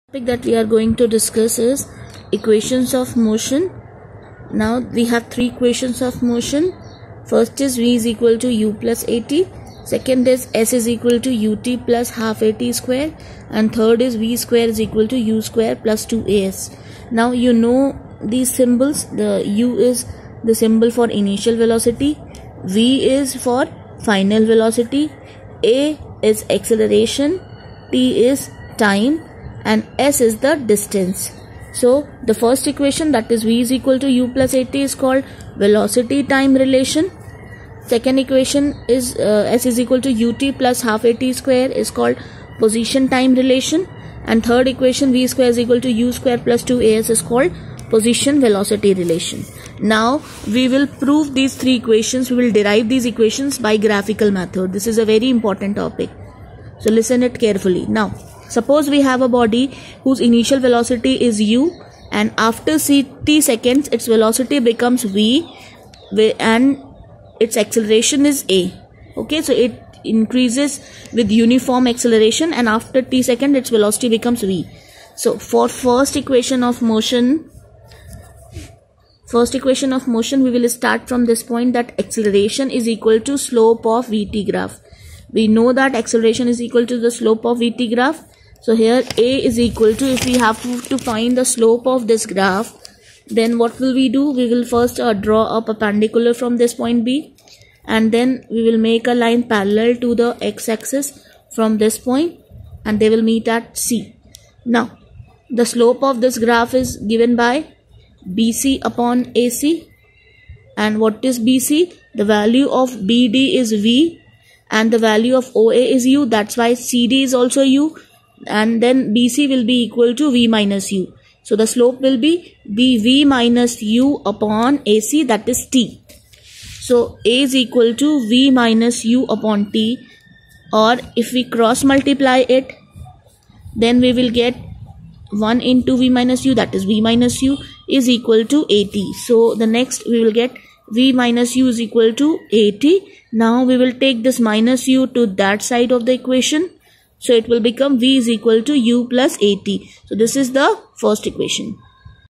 Topic that we are going to discuss is equations of motion. Now we have three equations of motion. First is v is equal to u plus at. Second is s is equal to ut plus half at square. And third is v square is equal to u square plus 2as. Now you know these symbols. The u is the symbol for initial velocity. V is for final velocity. A is acceleration. T is time. And s is the distance. So the first equation, that is v is equal to u plus at, is called velocity time relation. Second equation is s is equal to ut plus half at square, is called position time relation. And third equation, v square is equal to u square plus 2as, is called position velocity relation. Now we will prove these three equations. We will derive these equations by graphical method. This is a very important topic, so listen it carefully. Now suppose we have a body whose initial velocity is u, and after t seconds its velocity becomes v, and its acceleration is a. Okay, so it increases with uniform acceleration, and after t seconds its velocity becomes v. So for first equation of motion, we will start from this point, that acceleration is equal to slope of vt graph. We know that acceleration is equal to the slope of vt graph. So here a is equal to, if we have to find the slope of this graph, then what will we do? We will first draw a perpendicular from this point B, and then we will make a line parallel to the x-axis from this point, and they will meet at C. Now the slope of this graph is given by BC upon AC. And what is BC? The value of BD is V, and the value of OA is U. That's why CD is also U. And then BC will be equal to V minus U. So the slope will be V minus U upon AC, that is T. So A is equal to V minus U upon T, or if we cross multiply it, then we will get 1 into V minus U, that is V minus U, is equal to AT. So the next we will get V minus U is equal to AT. Now we will take this minus U to that side of the equation. So it will become v is equal to u plus at. So this is the first equation.